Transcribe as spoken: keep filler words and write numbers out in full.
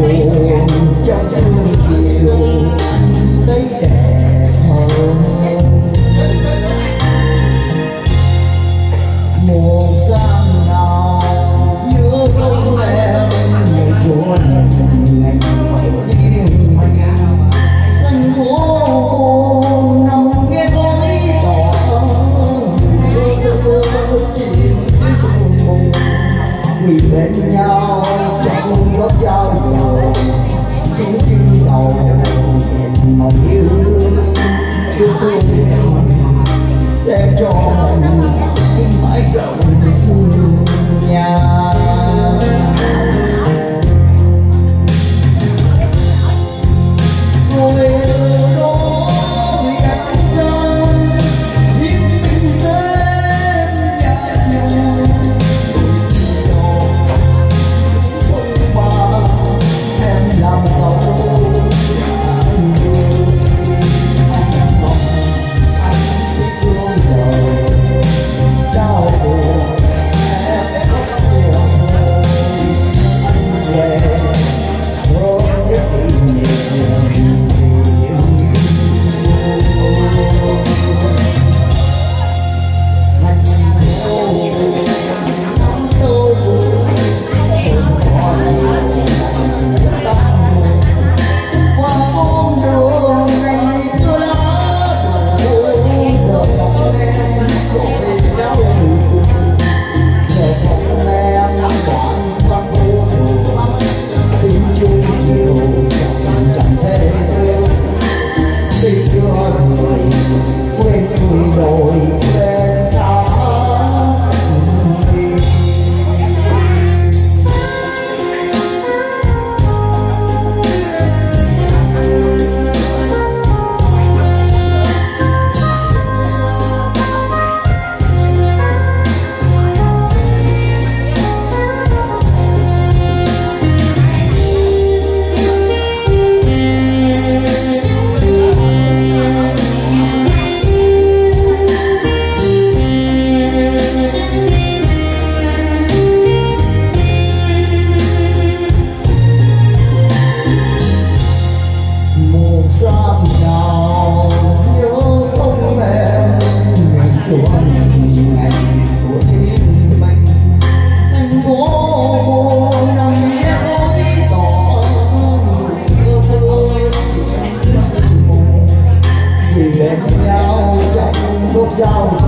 buồn trong sương chiều anh thấy đẹp hơn. Một sáng nào nhớ không em người của ngày của đêm thành phố nằm nghe khói đỏ mơ mơ chìm sương mù vì bên nhau trong góc giao dầu những kinh đầu nhìn mong yêu đương yêu thương sẽ cho mình những mãi rộng nhà. Bên nhau trong góc giao